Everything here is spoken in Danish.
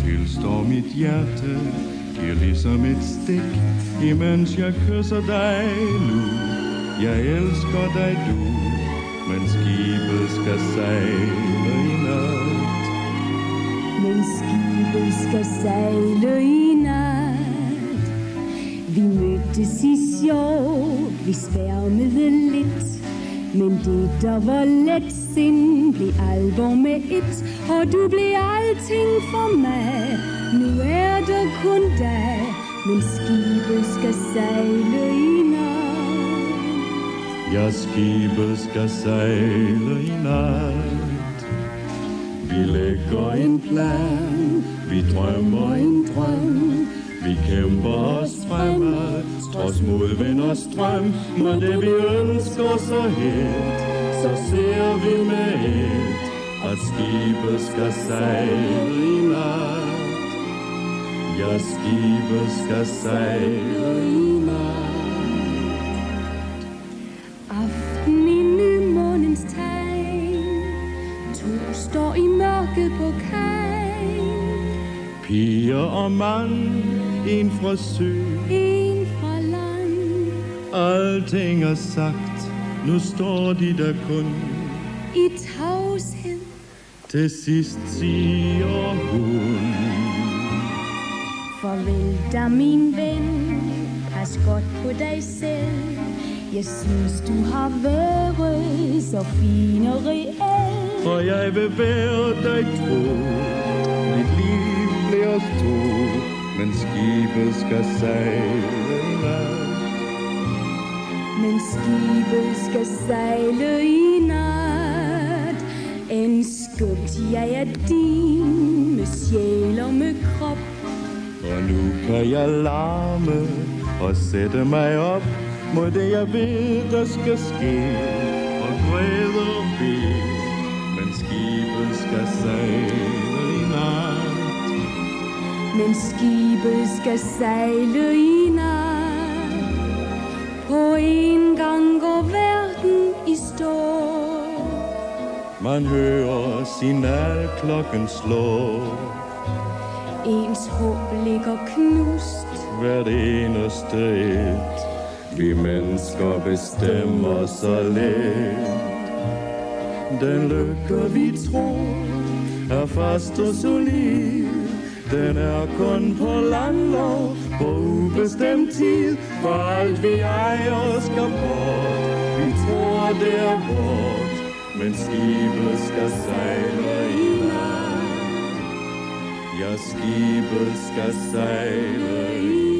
tilstår mit hjerte, giver ligesom et stik, imens jeg kysser dig nu. Jeg elsker dig du, men skibet skal sejle i nat. Men skibet skal sejle i nat. Vi mødtes i sjov, vi sværmede lidt, men det der var let sind blev alvor med et, og du blev alting for mig. Nu er der kun dig, men skibet skal sejle i nat. Ja, skibet skal sejle i nat. Vi lægger en plan, vi drømmer en drøm. Vi kæmper os fremad, trods modvind og strøm. Men det vi ønsker så helt, så ser vi med et, at skibet skal sejle i nat. Ja, skibet skal sejle i nat. Aften i nymånens tegn, to står i mørket på kaj. Piger og mand, en fra sø, En fra land, alting er sagt, nu står de der kun. i tavshed. Til sidst siger hun: Farvel da min ven, pas godt på dig selv. Jeg synes du har været så fin og reel. For jeg vil være dig tro, mit liv bliver os to, men skibet skal sejle i nat. Men skibet skal sejle i nat. En skønt jeg er din, med sjæl og med krop. Og nu kan jeg larme og sætte mig op mod det jeg ved der skal ske, og græde og bede, men skibet skal sejle i nat. Men skibet skal sejle i nat. På en gang går verden i stå. Man hører signalklokken slå. Ens håb ligger knust. Hvert eneste et. Vi mennesker bestemmer så let. Den lykke vi tror er fast og solid. Den er kun på landlov, på ubestemt tid. For alt vi ejer skal bort. Vi tror det er vort, men skibet skal sejle i nat. Ja, skibet skal sejle i nat.